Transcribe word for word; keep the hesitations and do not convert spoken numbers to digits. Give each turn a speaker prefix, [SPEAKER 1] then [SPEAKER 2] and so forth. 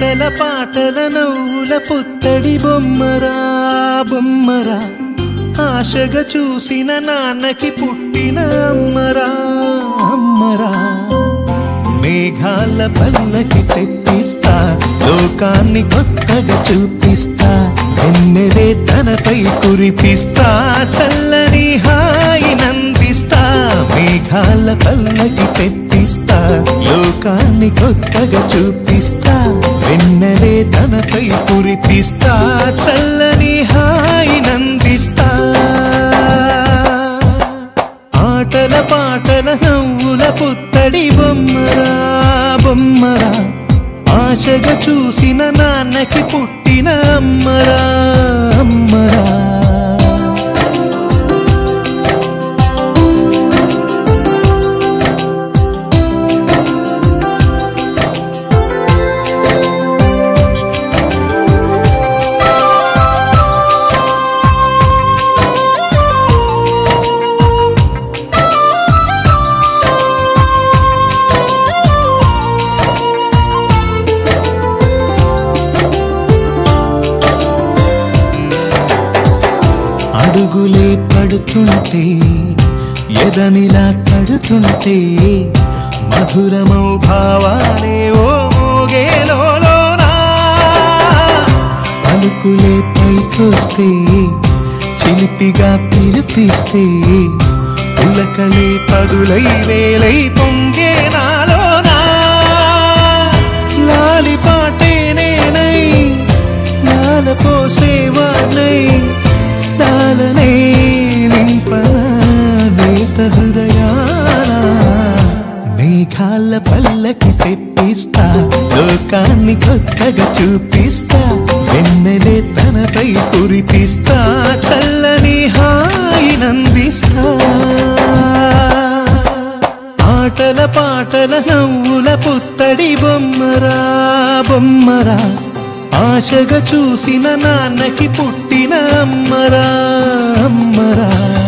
[SPEAKER 1] ఆటల పాటల నవ్వుల పుత్తడి బొమ్మరా బొమ్మరా ఆశగా చూసిన నాన్నకి పుట్టిన అమ్మరా అమ్మరా మేఘాల పల్లకి తెప్పిస్తా లోకాన్ని కొత్తగా చూపిస్తా వెన్నెలే తనపై కురిపిస్తా చల్లని హాయి నందిస్తా మేఘాల పల్లకి తెప్పిస్తా లోకాన్ని కొత్తగా చూపిస్తా వెన్నెలే తనపై కురిపిస్తా చల్లని హాయి నందిస్తా ఆటల పాటల నవ్వుల పుత్తడి బొమ్మరా బొమ్మరా ఆశగా చూసిన నాన్నకి పుట్టిన అమ్మరా అమ్మరా అడుగులే పడుతుంటే ఎదనిలా తడుతుంటే మధురమౌ భావాలే ఓ మోగేలోనా పలుకులే పైకొస్తే చిలిపిగా పిలిపిస్తే పులకలే పదులై వేలై పొంగే నాలోనా లాలి పాటే నేనై లాల పోసేవాణ్ణై లాలనే నింపనా నేత హృదయానా మేఘాల పల్లకి తెప్పిస్తా లోకాన్ని కొత్తగా చూపిస్తా వెన్నెలే తనపై కురిపిస్తా చల్లని హాయి నందిస్తా ఆటల పాటల నవ్వుల పుత్తడి బొమ్మరా బొమ్మరా ఆశగా చూసిన నాన్నకి పుట్టిన అమ్మరా అమ్మరా